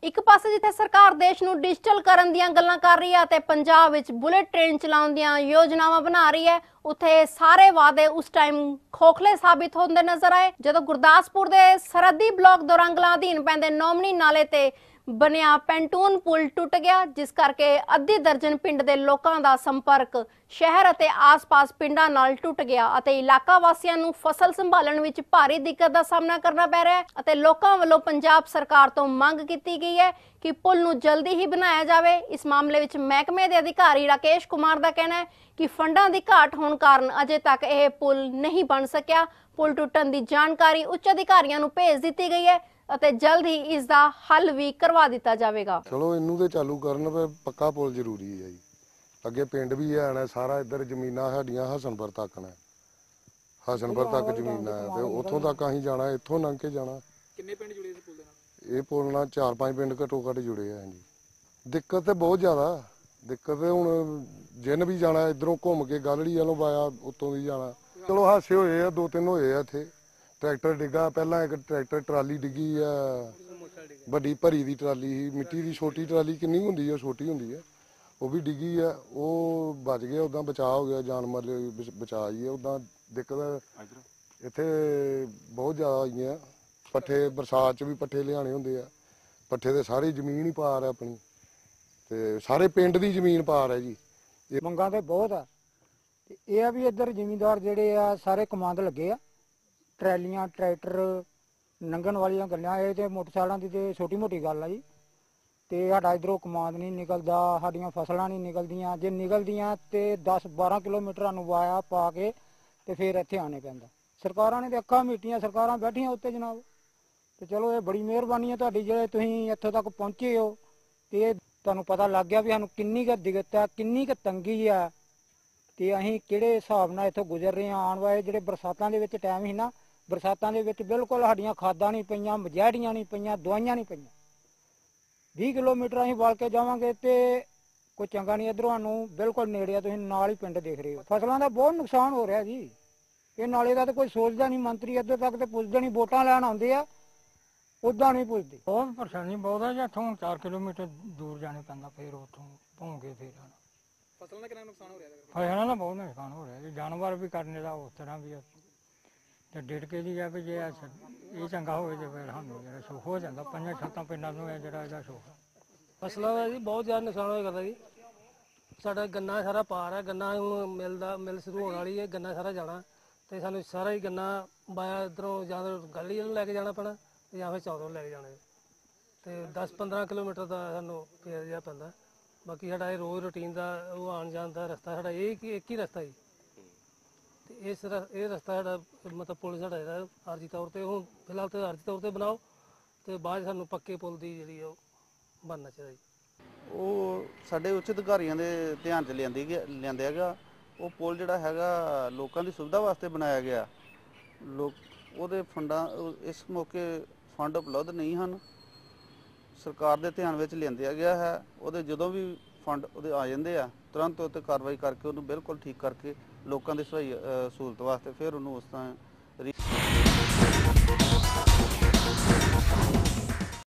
ਇੱਕ ਪਾਸੇ ਜਿੱਥੇ ਸਰਕਾਰ ਦੇਸ਼ ਨੂੰ ਡਿਜੀਟਲ ਕਰਨ ਦੀਆਂ ਗੱਲਾਂ ਕਰ ਰਹੀ ਹੈ ਤੇ ਪੰਜਾਬ ਵਿੱਚ ਬੁਲੇਟ ਟ੍ਰੇਨ ਚਲਾਉਣ ਦੀਆਂ ਯੋਜਨਾਵਾਂ ਬਣਾ ਰਹੀ ਹੈ, ਉੱਥੇ ਸਾਰੇ ਵਾਅਦੇ ਉਸ ਟਾਈਮ ਖੋਖਲੇ ਸਾਬਿਤ ਹੁੰਦੇ ਨਜ਼ਰ ਆਏ ਜਦੋਂ ਗੁਰਦਾਸਪੁਰ ਦੇ ਸਰਹੱਦੀ ਬਲਾਕ ਦੋਰੰਗਲਾ ਅਧੀਨ ਪੈਂਦੇ ਨੌਮਣੀ ਨਾਲੇ ਤੇ ਬਣਿਆ ਪੈਂਟੂਨ ਪੁਲ ਟੁੱਟ ਗਿਆ, ਜਿਸ ਕਰਕੇ ਅੱਧੀ ਦਰਜਨ ਪਿੰਡ ਦੇ ਲੋਕਾਂ ਦਾ ਸੰਪਰਕ ਸ਼ਹਿਰ ਅਤੇ ਆਸ-ਪਾਸ ਪਿੰਡਾਂ ਨਾਲ ਟੁੱਟ ਗਿਆ ਅਤੇ ਇਲਾਕਾ ਵਾਸੀਆਂ ਨੂੰ ਫਸਲ ਸੰਭਾਲਣ ਵਿੱਚ ਭਾਰੀ ਦਿੱਕਤ ਦਾ ਸਾਹਮਣਾ ਕਰਨਾ ਪੈ ਰਿਹਾ ਹੈ ਅਤੇ ਲੋਕਾਂ ਵੱਲੋਂ ਪੰਜਾਬ ਸਰਕਾਰ ਤੋਂ ਮੰਗ ਕੀਤੀ ਗਈ ਹੈ ਕਿ ਪੁਲ ਨੂੰ ਜਲਦੀ ਹੀ ਬਣਾਇਆ ਜਾਵੇ। ਇਸ ਮਾਮਲੇ ਵਿੱਚ ਮਹਿਕਮੇ ਦੇ ਅਧਿਕਾਰੀ ਰਾਕੇਸ਼ ਕੁਮਾਰ ਦਾ ਕਹਿਣਾ ਹੈ ਕਿ ਫੰਡਾਂ ਦੀ ਘਾਟ ਹੋਣ ਕਾਰਨ ਅਜੇ ਤੱਕ ਇਹ ਪੁਲ ਨਹੀਂ ਬਣ ਸਕਿਆ। ਪੁਲ ਟੁੱਟਣ ਦੀ ਜਾਣਕਾਰੀ ਉੱਚ ਅਧਿਕਾਰੀਆਂ ਨੂੰ ਭੇਜ ਦਿੱਤੀ ਗਈ ਹੈ ਅਤੇ ਜਲਦ ਹੀ ਇਸ ਦਾ ਹੱਲ ਵੀ ਕਰਵਾ ਦਿੱਤਾ ਜਾਵੇਗਾ। ਚਲੋ ਇਹਨੂੰ ਤੇ ਚਾਲੂ ਕਰਨ ਪਰ ਪੱਕਾ ਪੁਲ ਜ਼ਰੂਰੀ ਹੈ ਜੀ। ਅੱਗੇ ਪਿੰਡ ਵੀ ਹੈ ਨਾ, ਸਾਰਾ ਇੱਧਰ ਜ਼ਮੀਨਾਂ ਸਾਡੀਆਂ ਹਸਨਪੁਰ ਤੱਕ ਨੇ, ਹਸਨਪੁਰ ਤੱਕ ਜ਼ਮੀਨਾਂ ਹੈ ਤੇ ਉੱਥੋਂ ਤੱਕ ਅਸੀਂ ਜਾਣਾ, ਇੱਥੋਂ ਲੰਘ ਕੇ ਜਾਣਾ। ਕਿੰਨੇ ਪਿੰਡ ਜੁੜੇ ਇਸ ਪੁਲ ਦੇ ਨਾਲ? ਇਹ ਪੁਲ ਨਾਲ 4-5 ਪਿੰਡ ਘੱਟੋ ਘੱਟ ਜੁੜੇ ਆ ਜੀ। ਦਿੱਕਤ ਤੇ ਬਹੁਤ ਜ਼ਿਆਦਾ ਦਿੱਕਤ ਤੇ ਹੁਣ ਜਿੰਨ ਵੀ ਜਾਣਾ ਇੱਧਰੋਂ ਘੁੰਮ ਕੇ ਗਲੜੀ ਵੱਲੋਂ ਪਾਇਆ ਉੱਤੋਂ ਵੀ ਜਾਣਾ। ਚਲੋ ਹਾਸੇ ਹੋਏ ਆ, 2-3 ਹੋਏ ਆ ਇੱਥੇ। ਟਰੈਕਟਰ ਡਿੱਗਾ, ਪਹਿਲਾਂ ਇੱਕ ਟਰੈਕਟਰ ਟਰਾਲੀ ਡਿੱਗੀ ਆ, ਵੱਡੀ ਭਰੀ ਦੀ ਟਰਾਲੀ ਸੀ, ਮਿੱਟੀ ਦੀ ਛੋਟੀ ਟਰਾਲੀ ਕਿੰਨੀ ਹੁੰਦੀ ਆ, ਛੋਟੀ ਹੁੰਦੀ ਆ, ਉਹ ਵੀ ਡਿੱਗੀ ਆ, ਉਹ ਬਚ ਗਿਆ, ਉੱਦਾਂ ਬਚਾਅ ਹੋ ਗਿਆ, ਜਾਨ ਮਾਲ ਬਚਾ ਹੀ ਆ। ਉੱਦਾਂ ਦਿੱਕਤ ਇੱਥੇ ਬਹੁਤ ਜ਼ਿਆਦਾ ਆਈਆਂ। ਪੱਠੇ ਬਰਸਾਤ 'ਚ ਵੀ ਪੱਠੇ ਲਿਆਣੇ ਹੁੰਦੇ ਆ, ਪੱਠੇ ਤੇ ਸਾਰੀ ਜ਼ਮੀਨ ਹੀ ਪਾਰ ਹੈ ਆਪਣੀ ਤੇ ਸਾਰੇ ਪਿੰਡ ਦੀ ਜ਼ਮੀਨ ਪਾਰ ਹੈ ਜੀ। ਮੰਗਾਂ ਤੇ ਬਹੁਤ ਆ ਤੇ ਇਹ ਆ ਵੀ ਇੱਧਰ ਜ਼ਿਮੀਂਦਾਰ ਜਿਹੜੇ ਆ ਸਾਰੇ ਕਮਾਂਦ ਲੱਗੇ ਆ, ਟਰੈਲੀਆਂ ਟਰੈਕਟਰ ਲੰਘਣ ਵਾਲੀਆਂ ਗੱਲਾਂ, ਇਹ ਤੇ ਮੋਟਰਸਾਈਕਲਾਂ ਦੀ ਤੇ ਛੋਟੀ ਮੋਟੀ ਗੱਲ ਆ ਜੀ। ਤੇ ਸਾਡਾ ਇੱਧਰੋਂ ਕਮਾਂਦ ਨਹੀਂ ਨਿਕਲਦਾ, ਸਾਡੀਆਂ ਫਸਲਾਂ ਨਹੀਂ ਨਿਕਲਦੀਆਂ, ਜੇ ਨਿਕਲਦੀਆਂ ਤੇ 10-12 ਕਿਲੋਮੀਟਰਾਂ ਨੂੰ ਵਾਇਆ ਪਾ ਕੇ ਤੇ ਫਿਰ ਇੱਥੇ ਆਣੇ ਪੈਂਦਾ। ਸਰਕਾਰਾਂ ਨੇ ਤੇ ਅੱਖਾਂ ਮੀਟੀਆਂ, ਸਰਕਾਰਾਂ ਬੈਠੀਆਂ ਉੱਤੇ ਜਨਾਬ। ਤੇ ਚਲੋ ਇਹ ਬੜੀ ਮਿਹਰਬਾਨੀ ਹੈ ਤੁਹਾਡੀ ਜਿਹੜੇ ਤੁਸੀਂ ਇੱਥੋਂ ਤੱਕ ਪਹੁੰਚੇ ਹੋ ਤੇ ਤੁਹਾਨੂੰ ਪਤਾ ਲੱਗ ਗਿਆ ਵੀ ਸਾਨੂੰ ਕਿੰਨੀ ਕੁ ਦਿੱਕਤ ਆ, ਕਿੰਨੀ ਕੁ ਤੰਗੀ ਆ ਤੇ ਅਸੀਂ ਕਿਹੜੇ ਹਿਸਾਬ ਨਾਲ ਇੱਥੋਂ ਗੁਜ਼ਰ ਰਹੇ ਹਾਂ। ਆਉਣ ਵਾਲੇ ਜਿਹੜੇ ਬਰਸਾਤਾਂ ਦੇ ਵਿੱਚ ਟਾਈਮ ਸੀ ਨਾ, ਬਰਸਾਤਾਂ ਦੇ ਵਿੱਚ ਬਿਲਕੁਲ ਸਾਡੀਆਂ ਖਾਦਾਂ ਨਹੀਂ ਪਈਆਂ, ਮਜੈੜੀਆਂ ਨਹੀਂ ਪਈਆਂ, ਦਵਾਈਆਂ ਨਹੀਂ ਪਈਆਂ। 20 ਕਿਲੋਮੀਟਰ ਅਸੀਂ ਵਲ ਕੇ ਜਾਵਾਂਗੇ ਤੇ ਕੋਈ ਚੰਗਾ ਨਹੀਂ। ਇੱਧਰੋਂ ਸਾਨੂੰ ਬਿਲਕੁਲ ਨੇੜੇ ਆ, ਤੁਸੀਂ ਨਾਲ ਹੀ ਪਿੰਡ ਦੇਖ ਰਹੇ ਹੋ। ਫਸਲਾਂ ਦਾ ਬਹੁਤ ਨੁਕਸਾਨ ਹੋ ਰਿਹਾ ਜੀ। ਇਹ ਨਾਲੇ ਦਾ ਤਾਂ ਕੋਈ ਸੋਚਦਾ ਨਹੀਂ, ਮੰਤਰੀ ਇੱਧਰ ਤੱਕ ਤੇ ਪੁੱਛਦੇ ਨਹੀਂ, ਵੋਟਾਂ ਲੈਣ ਆਉਂਦੇ ਆ, ਉੱਦਾਂ ਨਹੀਂ ਪੁੱਛਦੇ। ਬਹੁਤ ਪਰੇਸ਼ਾਨੀ ਬਹੁਤ ਹੈ ਜੀ। ਇੱਥੋਂ 4 ਕਿਲੋਮੀਟਰ ਦੂਰ ਜਾਣੇ ਪੈਂਦਾ, ਫਿਰ ਉੱਥੋਂ ਭੌਂ ਕੇ ਫਿਰ ਆਉਣਾ। ਫਸਲਾਂ ਦਾ ਕਿੰਨਾ ਨੁਕਸਾਨ ਹੋ ਰਿਹਾ? ਫਸਲਾਂ ਦਾ ਬਹੁਤ ਨੁਕਸਾਨ ਹੋ ਰਿਹਾ ਜੀ। ਜਾਨਵਰ ਵੀ ਕਰਨੇ ਦਾ ਉਸ ਤਰ੍ਹਾਂ ਵੀ ਤੇ ਡਿੱਟ ਕੇ ਦੀ ਆ ਵੀ ਜੇ ਇਹ ਚੰਗਾ ਹੋਵੇ ਤੇ ਫਿਰ ਸਾਨੂੰ ਜਿਹੜਾ ਸੁੱਖ ਹੋ ਜਾਂਦਾ। 5-7 ਪਿੰਡਾਂ ਨੂੰ ਹੈ ਜਿਹੜਾ ਇਹਦਾ ਸੁੱਖ। ਫਸਲਾਂ ਦਾ ਜੀ ਬਹੁਤ ਜ਼ਿਆਦਾ ਨੁਕਸਾਨ ਹੋਇਆ ਕਰਦਾ ਜੀ। ਸਾਡਾ ਗੰਨਾ ਸਾਰਾ ਪਾਰ ਹੈ, ਗੰਨਾ ਹੁਣ ਮਿਲ ਸ਼ੁਰੂ ਹੋਣ ਵਾਲੀ ਹੈ, ਗੰਨਾ ਸਾਰਾ ਜਾਣਾ ਤੇ ਸਾਨੂੰ ਸਾਰਾ ਹੀ ਗੰਨਾ ਬਾਇਆ ਇੱਧਰੋਂ ਜਾਂ ਗਲੀ ਨੂੰ ਲੈ ਕੇ ਜਾਣਾ ਪੈਣਾ ਜਾਂ ਫਿਰ ਚੌਧਰੋਂ ਲੈ ਕੇ ਜਾਣਾ ਤੇ 10-15 ਕਿਲੋਮੀਟਰ ਦਾ ਸਾਨੂੰ ਫੇਰ ਜਿਹਾ ਪੈਂਦਾ। ਬਾਕੀ ਸਾਡਾ ਇਹ ਰੋਜ਼ ਰੂਟੀਨ ਦਾ ਉਹ ਆਉਣ ਜਾਣ ਦਾ ਰਸਤਾ ਸਾਡਾ ਇੱਕ ਹੀ ਰਸਤਾ ਜੀ ਤੇ ਇਹ ਰਸਤਾ ਸਾਡਾ ਮਤਲਬ ਪੁਲ ਸਾਡਾ ਜਿਹੜਾ ਆਰਜੀ ਤੌਰ ਤੇ ਹੁਣ ਫਿਲਹਾਲ ਤਾਂ ਆਰਜੀ ਤੌਰ ਤੇ ਬਣਾਓ ਤੇ ਬਾਅਦ ਸਾਨੂੰ ਪੱਕੇ ਪੁਲ ਦੀ ਜਿਹੜੀ ਉਹ ਬਣਨਾ ਚਾਹੀਦਾ ਜੀ। ਉਹ ਸਾਡੇ ਉੱਚ ਅਧਿਕਾਰੀਆਂ ਦੇ ਧਿਆਨ 'ਚ ਲਿਆਂਦੇ ਹੈਗਾ। ਉਹ ਪੁਲ ਜਿਹੜਾ ਹੈਗਾ ਲੋਕਾਂ ਦੀ ਸੁਵਿਧਾ ਵਾਸਤੇ ਬਣਾਇਆ ਗਿਆ। ਉਹਦੇ ਫੰਡਾਂ ਇਸ ਮੌਕੇ ਫੰਡ ਉਪਲਬਧ ਨਹੀਂ ਹਨ। ਸਰਕਾਰ ਦੇ ਧਿਆਨ ਵਿੱਚ ਲਿਆਂਦਿਆ ਗਿਆ ਹੈ। ਉਹਦੇ ਜਦੋਂ ਵੀ ਫੰਡ ਉਹਦੇ ਆ ਜਾਂਦੇ ਆ, ਤੁਰੰਤ ਉੱਤੇ ਕਾਰਵਾਈ ਕਰਕੇ ਉਹਨੂੰ ਬਿਲਕੁਲ ਠੀਕ ਕਰਕੇ ਲੋਕਾਂ ਦੀ ਸਹੂਲਤ ਵਾਸਤੇ ਫਿਰ ਉਹਨੂੰ ਉਸ ਤਰ੍ਹਾਂ